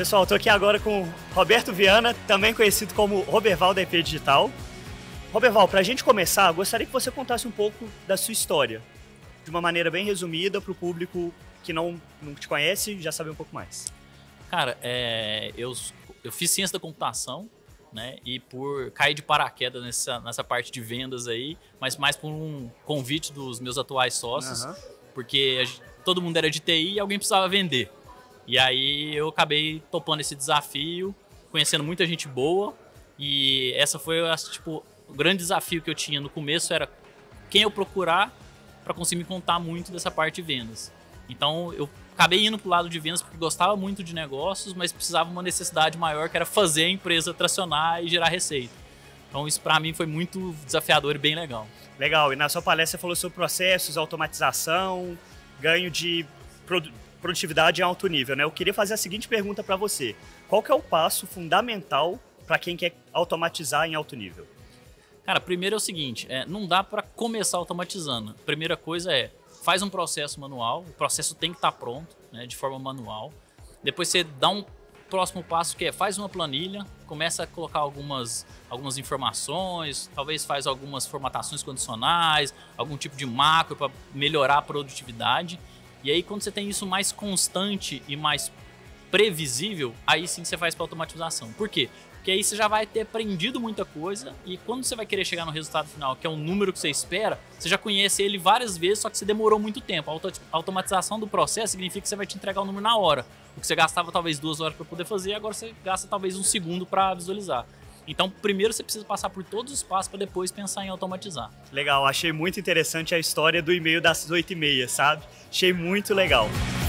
Pessoal, estou aqui agora com Roberto Viana, também conhecido como Roberval da IP Digital. Roberval, para a gente começar, gostaria que você contasse um pouco da sua história, de uma maneira bem resumida para o público que não te conhece já saber um pouco mais. Cara, eu fiz ciência da computação, né? E por cair de paraquedas nessa parte de vendas aí, mas mais por um convite dos meus atuais sócios, porque todo mundo era de TI e alguém precisava vender. E aí eu acabei topando esse desafio, conhecendo muita gente boa, e essa foi, tipo, o grande desafio que eu tinha no começo era quem eu procurar para conseguir me contar muito dessa parte de vendas. Então eu acabei indo pro lado de vendas porque gostava muito de negócios, mas precisava de uma necessidade maior, que era fazer a empresa tracionar e gerar receita. Então isso para mim foi muito desafiador e bem legal. Legal, e na sua palestra você falou sobre processos, automatização, ganho de produtividade em alto nível, né? Eu queria fazer a seguinte pergunta para você. Qual que é o passo fundamental para quem quer automatizar em alto nível? Cara, primeiro é o seguinte, não dá para começar automatizando. A primeira coisa faz um processo manual, o processo tem que estar pronto, né, de forma manual. Depois você dá um próximo passo que faz uma planilha, começa a colocar algumas informações, talvez faz algumas formatações condicionais, algum tipo de macro para melhorar a produtividade. E aí quando você tem isso mais constante e mais previsível, aí sim você faz para automatização. Por quê? Porque aí você já vai ter aprendido muita coisa e quando você vai querer chegar no resultado final, que é o número que você espera, você já conhece ele várias vezes, só que você demorou muito tempo. A automatização do processo significa que você vai te entregar o número na hora. O que você gastava talvez 2 horas para poder fazer, agora você gasta talvez 1 segundo para visualizar. Então, primeiro você precisa passar por todos os passos para depois pensar em automatizar. Legal, achei muito interessante a história do e-mail das 8h30, sabe? Achei muito legal.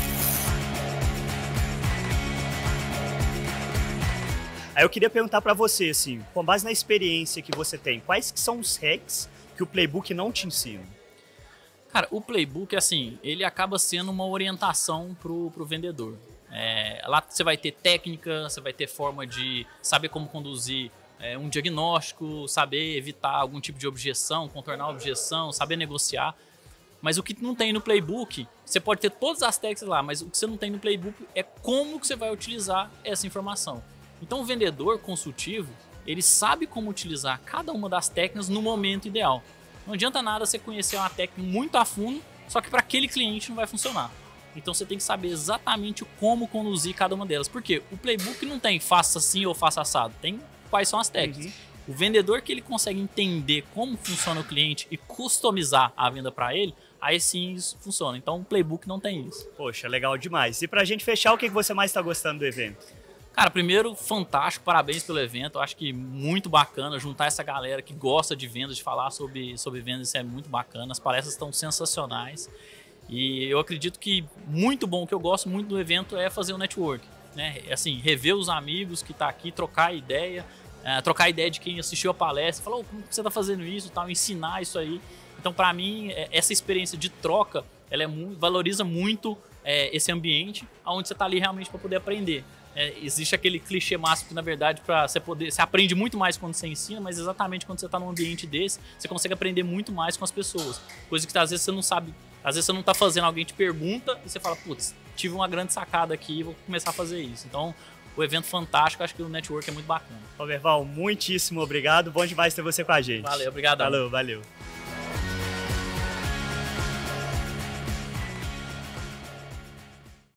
Aí eu queria perguntar para você, assim, com base na experiência que você tem, quais que são os hacks que o Playbook não te ensina? Cara, o Playbook, assim, ele acaba sendo uma orientação pro vendedor. Lá você vai ter técnica, você vai ter forma de saber como conduzir um diagnóstico, saber evitar algum tipo de objeção, contornar a objeção, saber negociar. Mas o que não tem no Playbook, você pode ter todas as técnicas lá, mas o que você não tem no Playbook é como que você vai utilizar essa informação. Então o vendedor consultivo, ele sabe como utilizar cada uma das técnicas no momento ideal. Não adianta nada você conhecer uma técnica muito a fundo, só que para aquele cliente não vai funcionar. Então você tem que saber exatamente como conduzir cada uma delas. Por quê? O Playbook não tem faça assim ou faça assado, tem quais são as técnicas. O vendedor que ele consegue entender como funciona o cliente e customizar a venda para ele, aí sim isso funciona. Então o Playbook não tem isso. Poxa, legal demais. E pra gente fechar, o que você mais está gostando do evento? Cara, primeiro, fantástico, parabéns pelo evento. Eu acho que muito bacana juntar essa galera que gosta de vendas, de falar sobre vendas, isso é muito bacana. As palestras estão sensacionais. E eu acredito que muito bom, o que eu gosto muito do evento é fazer o network, né? Assim, rever os amigos que tá aqui, trocar ideia de quem assistiu a palestra, falar, como você tá fazendo isso, tal, ensinar isso aí. Então, para mim, essa experiência de troca, ela valoriza muito esse ambiente onde você tá ali realmente para poder aprender. Existe aquele clichê máximo que, na verdade, você aprende muito mais quando você ensina, mas exatamente quando você está num ambiente desse, você consegue aprender muito mais com as pessoas. Coisa que às vezes você não sabe, às vezes você não está fazendo, alguém te pergunta e você fala, putz, tive uma grande sacada aqui e vou começar a fazer isso. Então, o evento fantástico, acho que o network é muito bacana. Roberval, muitíssimo obrigado, bom demais ter você com a gente. Valeu, obrigado. Valeu.